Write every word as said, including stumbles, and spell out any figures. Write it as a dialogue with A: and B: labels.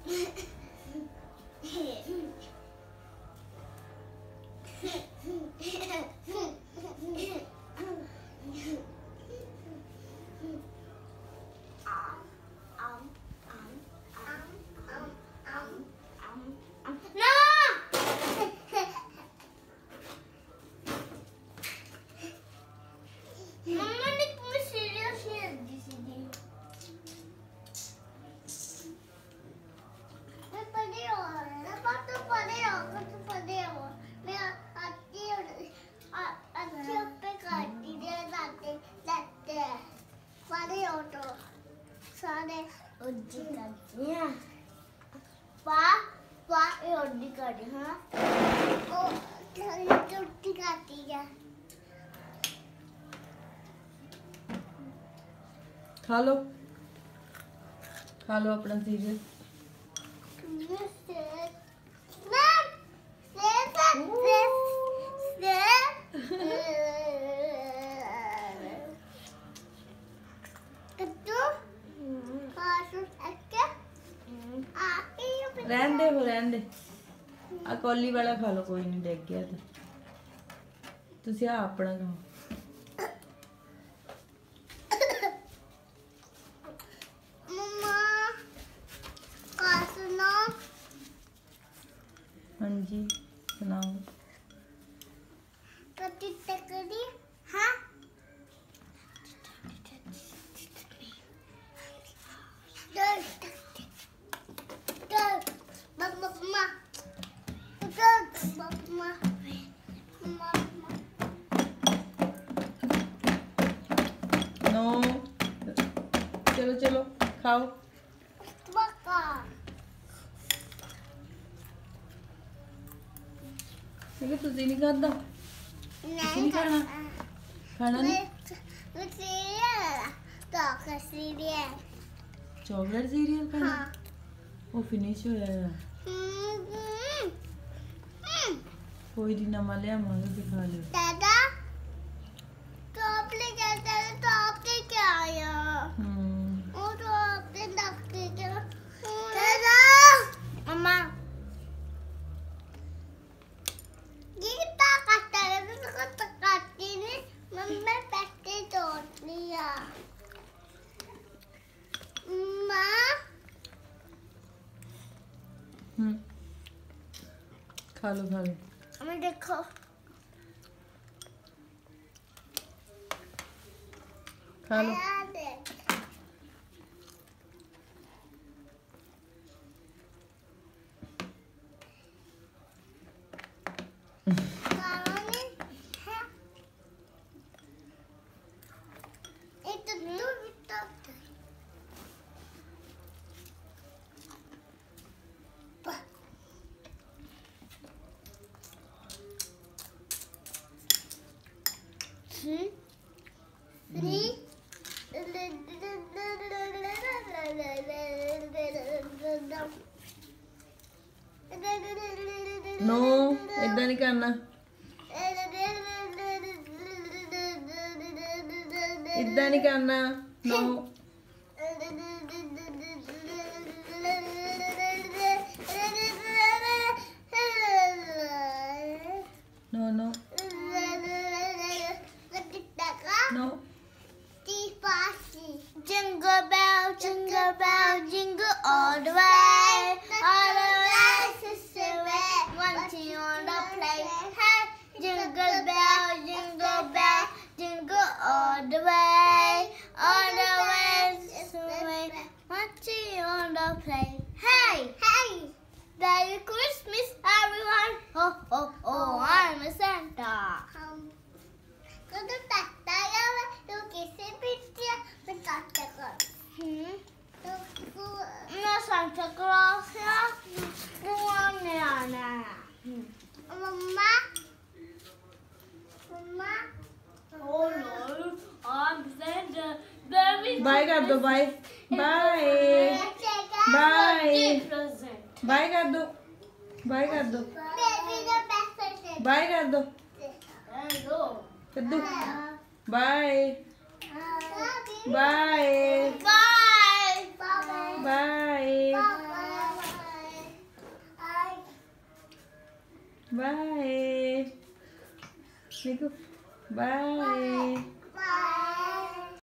A: खा लो खा लो अपना सीरियल। रहन दे वो रहन दे आ कौली वाला खा लो कोई नहीं डिग गया तो तुसी आ अपना खाओ। हाँ जी सुनाओ।
B: हाँ
A: नो चलो चलो खाओ। देखो तुझे नहीं खाता नहीं खाना खाना नहीं चॉकलेट सीरियल खाना। हाँ। वो फिनिश हो जाएगा कोई दिन नवा लिया मांगे भी खा लो।
B: दादा तो आपने क्या दादा तो आपने क्या आया वो तो आपने डॉक्टर क्या दादा मम्मा ये कितना काटता है तो तो काटती नहीं मम्मा पैसे तोड़ लिया माँ।
A: हम्म खा लो खा लो।
B: हमें देखो
A: खा लो। नो इतना नहीं करना इतना नहीं करना no no no no.
B: Jingle bell, jingle bell, jingle all the way, all the way, sister way, one two on the play. Hey, jingle bell, jingle bell, jingle all the way, all the way, sister way, one two on the play. Hey, hey, Merry Christmas, everyone! Oh, oh, oh, I'm a Santa. Kau tak tahu tu kisah pizza berkata kau. Hmm. Tu na Santa Claus ya. Bukan ni anak. Mama. Mama. Oh no, I'm Santa. Baby.
A: Bye कर दो bye. Bye. Bye. Bye कर दो. Bye कर दो.
B: Baby the best.
A: Bye कर दो.
B: Hello.
A: कद्दू bye bye
B: Bye.
A: Bye Bye. Nico. Bye.
B: Bye.